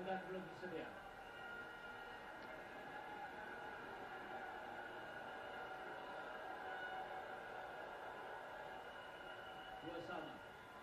Lindan belum bersedia. Dua sama.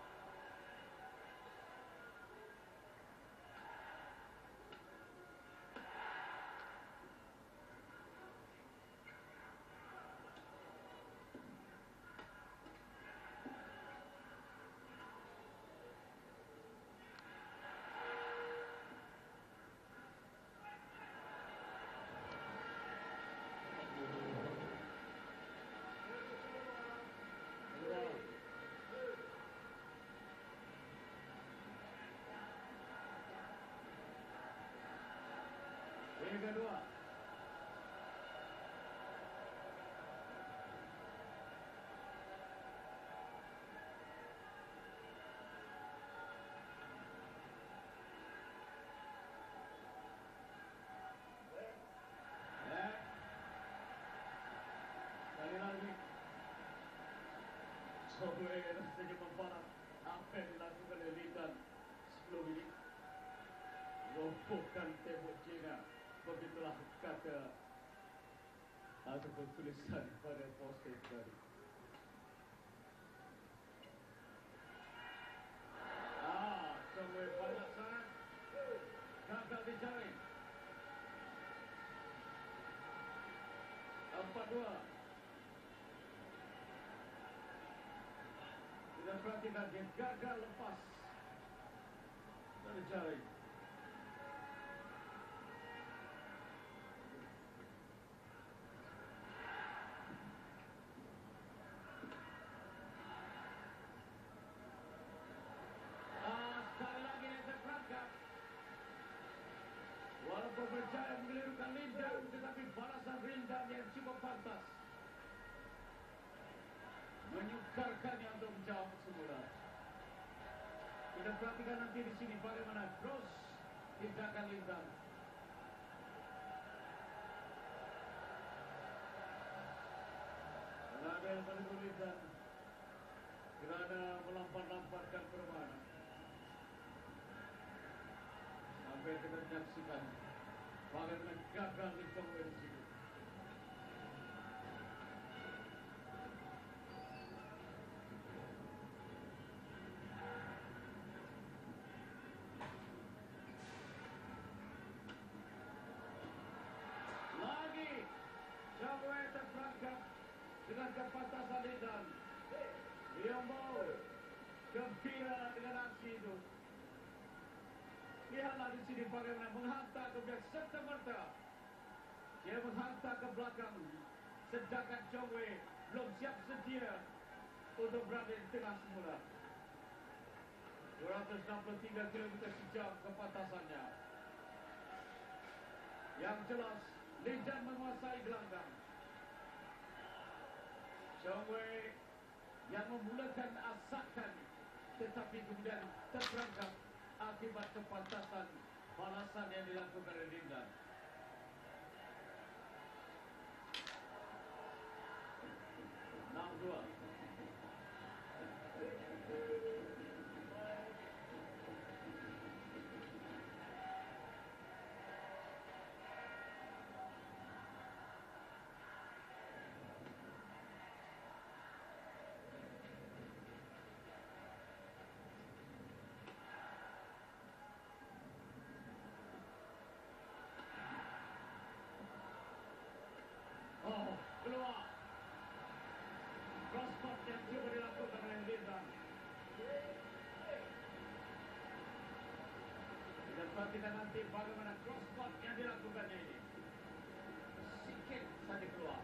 Yang kedua. Sekali lagi Chong Wei rasanya membalas apa yang dilakukan oleh Lindan sebelum ini. Robohkan tembok China. Begitulah kata ataupun tulisan pada poster tadi. Chong Wei banyak sangat gagal dijaring. 4-2. Kita perhatikan dia gagal lepas dari jaring. Sekali lagi yang terperangkap. Walaupun berjaya mengelirukan Lindan, tetapi balasan Lindan yang cukup pantas menyukarkannya untuk menjawab semula. Kita perhatikan nanti di sini bagaimana cross tindakan Lindan. Label menegur Lindan kerana melampat-lampatkan permainan. Sampai kita menyaksikan bagaimana gagal Lee Chong Wei di sini. Lagi Chong Wei terperangkap dengan kepantasan Lindan. Dia mau gembira dengan aksi itu. Lihatlah di sini bagaimana menghantar ke belakang serta-merta. Dia menghantar ke belakang, sedangkan Chong Wei belum siap sedia untuk berada di tengah semula. 263 km sejam kepantasannya. Yang jelas, Lindan menguasai gelanggang. Chong Wei yang memulakan asakan, tetapi kemudian terperangkap akibat kepantasan balasan yang dilakukan oleh Lindan. Dua. Keluar crossbar yang cuba dilakukan oleh Lindan. Kita perhatikan nanti bagaimana crossbar yang dilakukannya ini. Sikit saja keluar.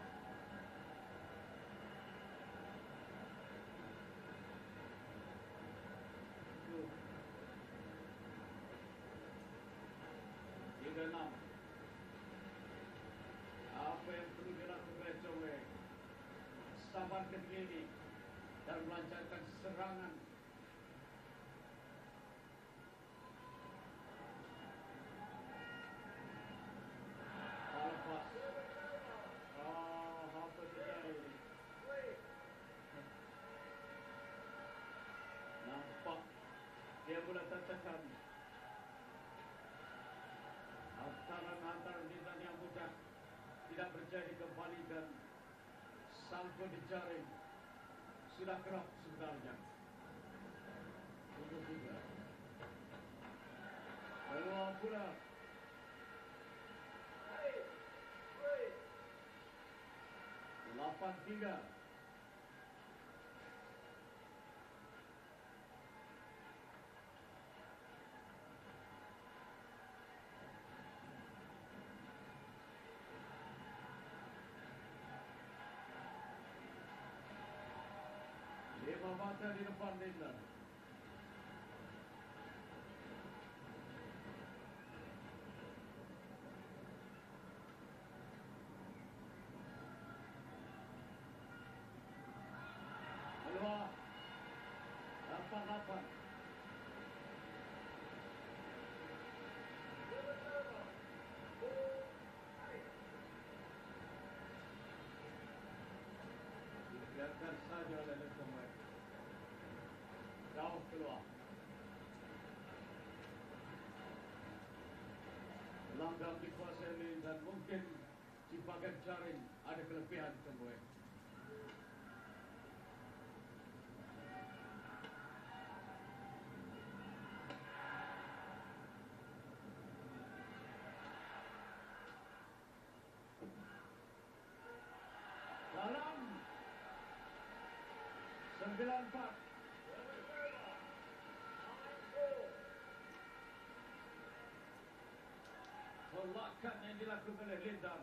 Tiga 6. Apa yang perlu dilakukan oleh Chong Wei? Sabar ketika ini dan melancarkan serangan. Lepas. Apa terjadi ini? Nampak dia mula tertekan. Tangan antara Lindan yang mudah tidak berjaya dikembalikan. Sangkut di jaring. Sudah kerap sebenarnya. Untuk tiga. Peluang pula. 8-3. Lima mata di depan Lindan. Peluang 8-8. Dibiarkan saja oleh Lee Chong Wei. Jauh keluar. Langgang dikuasai Lindan. Mungkin di bagian jaring ada kelebihan Chong Wei. Dalam 9-4. Tolakan yang dilakukan oleh Lindan.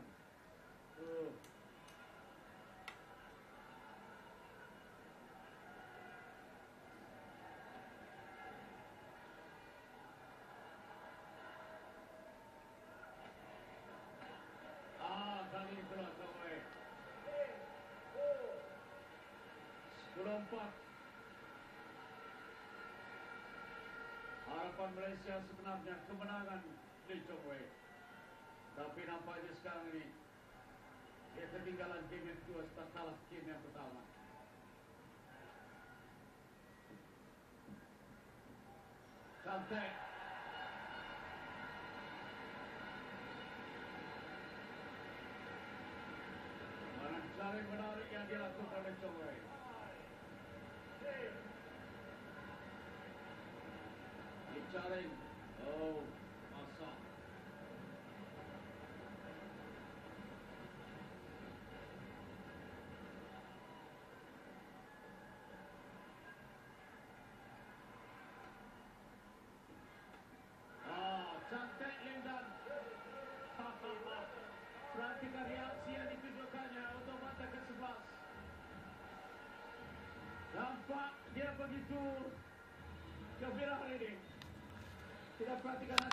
Kali ini keluar Chong Wei. 10-4. Harapan Malaysia sebenarnya kemenangan Lee Chong Wei. Tapi nampaknya sekarang ini dia ketinggalan game yang kedua setelah kalah game yang pertama. Cantik. Jaring menarik yang dilakukan oleh Chong Wei. Di jaring. Masak. Cantik Lindan. Perhatikan reaksi yang ditunjukkannya untuk mata ke-11. Nampak dia begitu gembira hari ini. Kita perhatikan